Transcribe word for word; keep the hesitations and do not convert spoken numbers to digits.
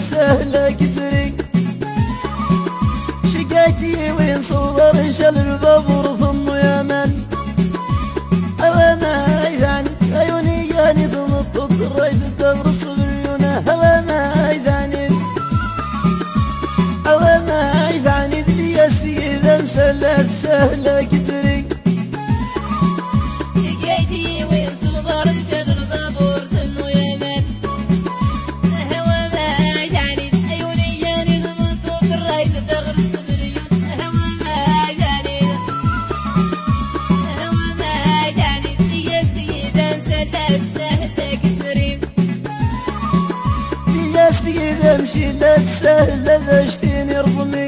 سهلة كتري شقايتي وين صور شل البابور ثم يمن هوا ما يذان عيوني يعني ضمط الريد تغرس بعيونه هوا ما يذاني هوا ما يذاني دلي استيذا سهلة سهلة كتري شقايتي وين صور شل البابور ثم يمن هوا ما يذاني عيوني يعني ضمط الريد تغرس إذا مشي لا تسهل ذا شتيني رضمي